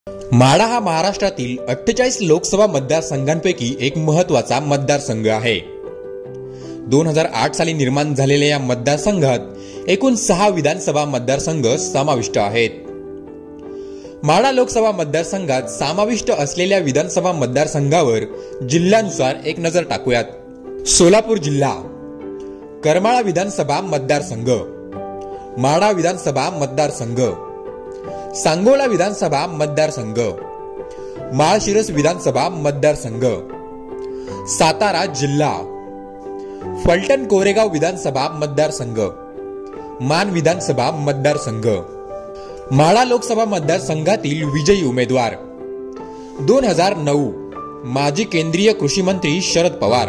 माढा हा महाराष्ट्रातील 48 लोकसभा मतदारसंघांपैकी एक महत्त्वाचा मतदारसंघ आहे। 2008 साली निर्माण झालेल्या या मतदारसंघात एकूण 6 विधानसभा मतदारसंघ समाविष्ट आहेत। माढा लोकसभा मतदारसंघात समाविष्ट असलेल्या विधानसभा मतदारसंघावर जिल्ह्यानुसार एक नजर टाकूयात। सोलापूर जिल्हा, करमाळा विधानसभा मतदारसंघ, माढा विधानसभा मतदारसंघ, सांगोला विधानसभा मतदारसंघ, माळशिरस विधानसभा मतदारसंघ, सातारा जिल्हा, फलटण कोरेगाव विधानसभा मतदारसंघ, मान विधानसभा मतदारसंघ। माढा लोकसभा मतदारसंघातील विजयी उमेदवार 2009 माजी केंद्रीय कृषी मंत्री शरद पवार,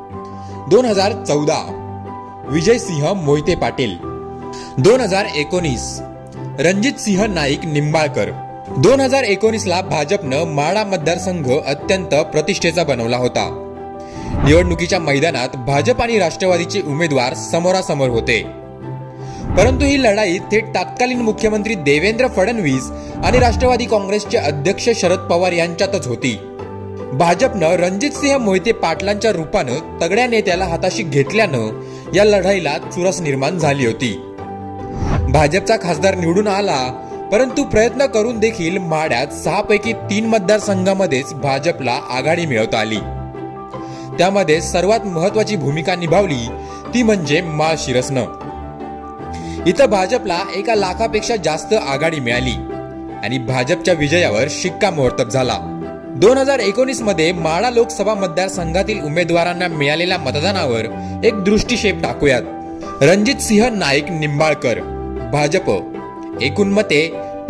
2014 विजयसिंह मोहिते पाटील, 2019 रणजितसिंह नाईक निंबाळकर। 2019 ला भाजपनं माढा मतदारसंघ अत्यंत प्रतिष्ठेचा बनवला होता। निवडणुकीच्या मैदानात भाजप आणि राष्ट्रवादीचे उमेदवार समोरासमोर होते, परंतु ही लढाई थेट तत्कालीन मुख्यमंत्री देवेंद्र फडणवीस आणि राष्ट्रवादी काँग्रेसचे अध्यक्ष शरद पवार यांच्यातच होती। भाजपनं रणजितसिंह मोहिते पाटलांच्या रूपानं तगड्या नेत्याला हाताशी घेतल्यानं या लढाईला चुरस निर्माण झाली होती। भाजपचा खासदार निवडून आला, परंतु प्रयत्न करून देखील माढ्यात 6 पैकी 3 मतदारसंघांमध्येच भाजपला आघाडी मिळवता आली। त्यामध्ये सर्वात महत्त्वाची भूमिका निभावली ती म्हणजे माळशिरसनं। इथं भाजपला 1 लाखापेक्षा जास्त आघाडी मिळाली आणि भाजपच्या विजयावर शिक्कामोर्तब झाला। 2019 मध्ये माढा लोकसभा मतदारसंघातील उमेदवारांना मिळालेल्या मतदानावर एक दृष्टिक्षेप टाकूयात। रणजितसिंह नाईक निंबाळकर भाजप, एकूण मते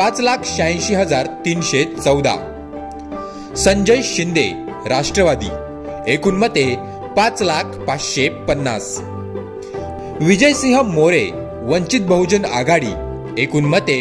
5,86,314। संजय शिंदे राष्ट्रवादी, एकूण मते 5,05,50। विजयसिंह मोरे वंचित बहुजन आघाडी, एकूण मते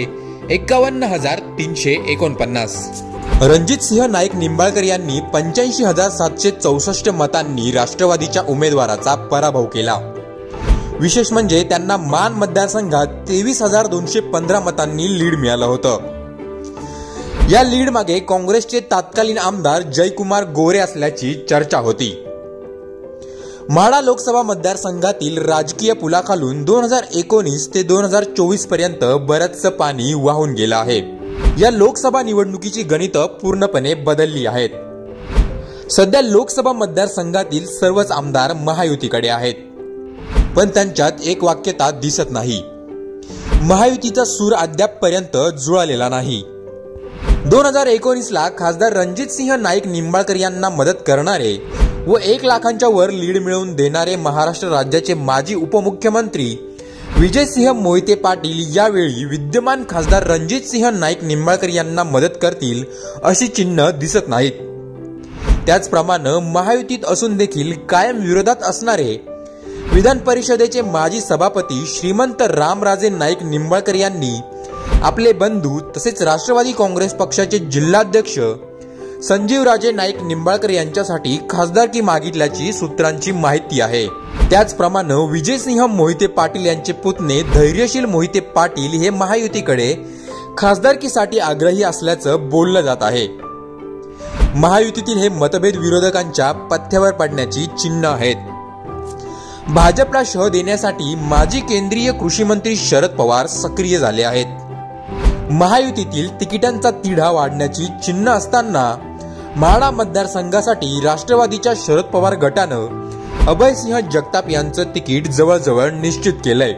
51,349। रणजितसिंह नाईक निंबाळकर यांनी 85,764 मतांनी राष्ट्रवादीच्या उमेदवाराचा पराभव केला। विशेष म्हणजे त्यांना मान मतदारसंघात 23,215 मतांनी लीड मिळालं होतं। या लीड मागे काँग्रेसचे तत्कालीन आमदार जयकुमार गोरे असल्याची चर्चा होती। माढा लोकसभा मतदारसंघातील राजकीय पुलाखालून 2019 ते 2024 पर्यंत बरंचसं पाणी वाहून गेलं आहे। या लोकसभा निवडणुकीची गणितं पूर्णपणे बदलली आहेत। सध्या लोकसभा मतदारसंघातील सर्वच आमदार महायुतीकडे आहेत, पण त्यांच्यात एक वाक्यता दिसत नाही। महायुतीचा सूर अद्यापपर्यंत जुळलेला नाही। 2019 ला खासदार रणजितसिंह नाईक निंबाळकर यांना मदत करणारे व 1 लाखांच्या वर लीड मिळवून देणारे महाराष्ट्र राज्याचे माजी उपमुख्यमंत्री विजयसिंह मोहिते पाटील यावेळी विद्यमान खासदार रणजितसिंह नाईक निंबाळकर यांना मदत करतील अशी चिन्ह दिसत नाहीत। त्याचप्रमाणे महायुतीत असून देखील कायम विरोधात असणारे विधान परिषदेचे माजी सभापती श्रीमंत रामराजे नाईक निंबाळकर यांनी आपले बंधू तसेच राष्ट्रवादी काँग्रेस पक्षाचे जिल्हाध्यक्ष संजीवराजे नाईक निंबाळकर यांच्यासाठी खासदारकी मागितल्याची सूत्रांची माहिती आहे। त्याचप्रमाणे विजयसिंह मोहिते पाटील यांचे पुतणे धैर्यशील मोहिते पाटील हे महायुतीकडे खासदारकीसाठी आग्रही असल्याचं बोललं जात आहे। महायुतीतील हे मतभेद विरोधकांच्या पथ्यावर पडण्याची चिन्ह आहेत। भाजपला शह देण्यासाठी माजी केंद्रीय कृषी मंत्री शरद पवार सक्रिय झाले आहेत। महायुतीतील तिकिटांचा तिढा वाढण्याची चिन्ह असताना माढा मतदारसंघासाठी राष्ट्रवादीच्या शरद पवार गटानं अभयसिंह जगताप यांचं तिकीट जवळजवळ निश्चित केलंय।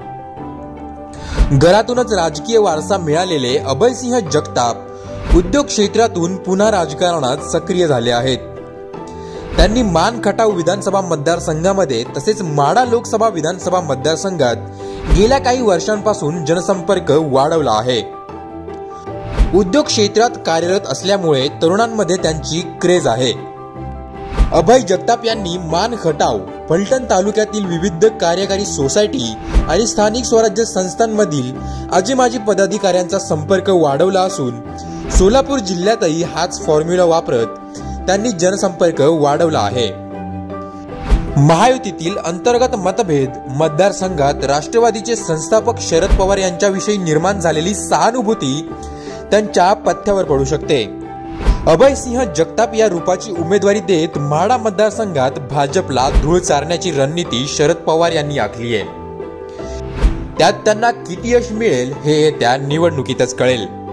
घरातूनच राजकीय वारसा मिळालेले अभयसिंह जगताप उद्योग क्षेत्रातून पुन्हा राजकारणात सक्रिय झाले आहेत। त्यांनी मान खटाव विधानसभा मतदारसंघामध्ये तसेच माढा लोकसभा विधानसभा मतदारसंघात गेल्या काही वर्षांपासून जनसंपर्क वाढवला आहे। उद्योग क्षेत्रात कार्यरत असल्यामुळे तरुणांमध्ये त्यांची क्रेज आहे। अभय जगताप यांनी मान खटाव, फलटण तालुक्यातील विविध कार्यकारी सोसायटी आणि स्थानिक स्वराज्य संस्थांमधील आजी माजी पदाधिकाऱ्यांचा संपर्क वाढवला असून सोलापूर जिल्ह्यातही हाच फॉर्म्युला वापरत त्यांनी जनसंपर्क वाढवला आहे। महायुतीतील अंतर्गत मतभेद, मतदारसंघात राष्ट्रवादीचे संस्थापक शरद पवार यांच्याविषयी निर्माण झालेली सहानुभूती त्यांच्या पथ्यावर पडू शकते। अभयसिंह जगताप या रूपाची उमेदवारी देत म्हाडा मतदारसंघात भाजपला धूळ चारण्याची रणनीती शरद पवार यांनी आखली आहे। त्यात त्यांना किती यश मिळेल हे त्या निवडणुकीतच कळेल।